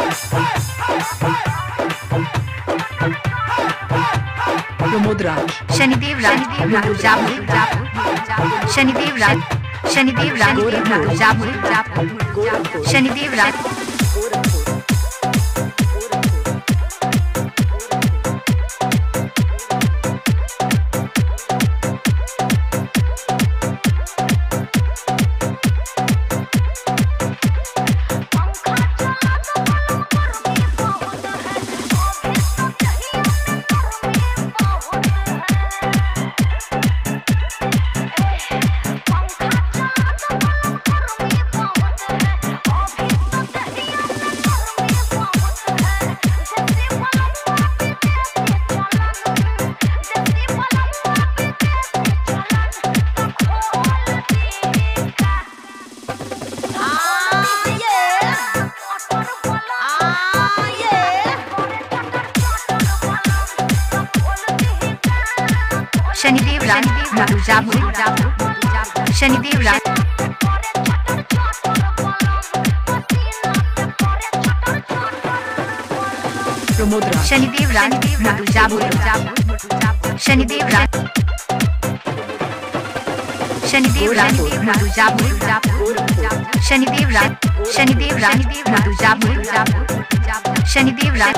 Pramod Raj, Shanidev Raj, Shanidev Raj, Shanidev Raj, Shanidev Raj, Shanidev Raj, Shanidev Raj, Pramod Raj, Shanidev Raj, Shanidev Raj, Shanidev Raj, Shanidev Raj, Shanidev Raj, Shanidev Raj,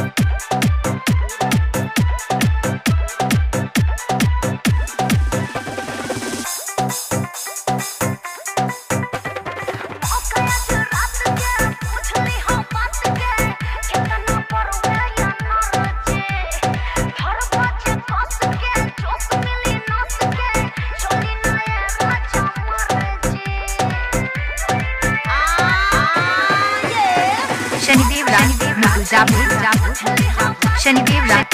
Shanidev Raj, Shanidev Raj,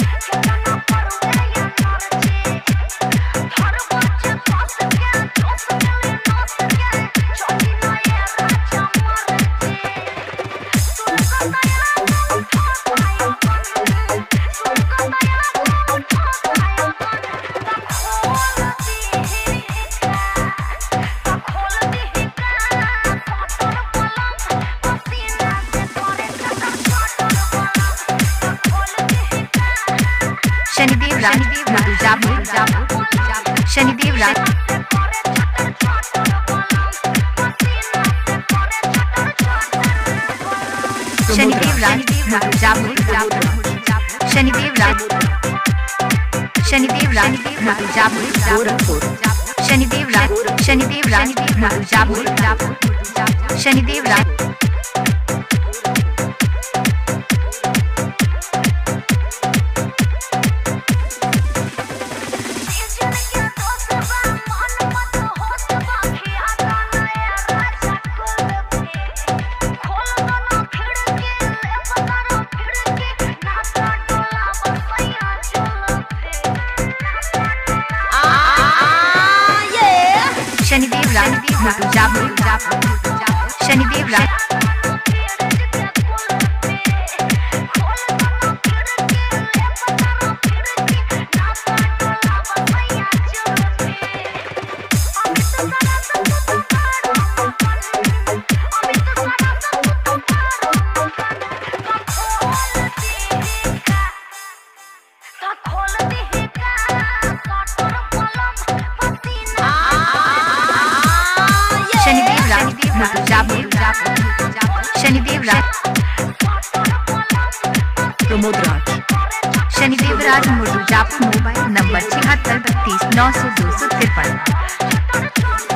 Shanidev Raj, Shanidev Raj, Shanidev Raj, Shanidev Raj, Shanidev Raj, Gorakhpur, Shanidev Raj, Shanidev Raj, Shanidev Raj, Shanidev Raj, Shanidev Raj, Shanidev Raj, Shanidev Raj, Pramod Raj, Shanidev Raj Mirzapur, mobile number 7632900253।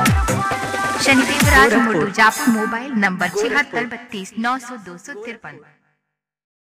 Shanidev Raj Mirzapur, mobile number 7632900253।